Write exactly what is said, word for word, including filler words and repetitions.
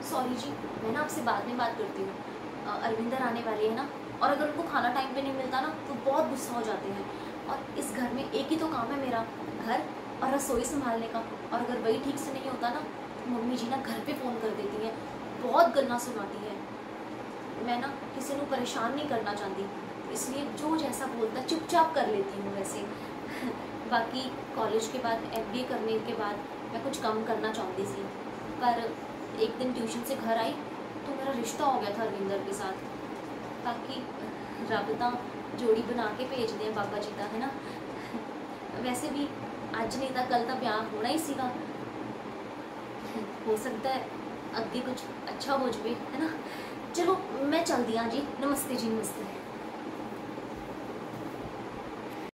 Sorry जी, मैं ना आपसे बाद में बात करती हूँ, अरविंदर आने वाले हैं ना, और अगर उनको खाना टाइम पे नहीं मिलता ना तो बहुत गुस्सा हो जाते हैं। और इस घर में एक ही तो काम है मेरा, घर और रसोई संभालने का, और अगर वही ठीक से नहीं होता ना तो मम्मी जी ना घर पे फ़ोन कर देती हैं, बहुत गन्ना सुनाती है। मैं ना किसी को परेशान नहीं करना चाहती, इसलिए जो जैसा बोलता चुपचाप कर लेती हूँ वैसे। बाकी कॉलेज के बाद एमबीए करने के बाद मैं कुछ कम करना चाहती थी, पर एक दिन ट्यूशन से घर आई तो मेरा रिश्ता हो गया था अरविंदर के साथ। ताकि राबता जोड़ी बना के भेज दें बाबा जी का, है ना। वैसे भी आज नहीं था कल का ब्याह होना ही सीगा, हो सकता है अगे कुछ अच्छा हो जाए, है ना। चलो मैं चलती हाँ जी, नमस्ते जी, नमस्ते।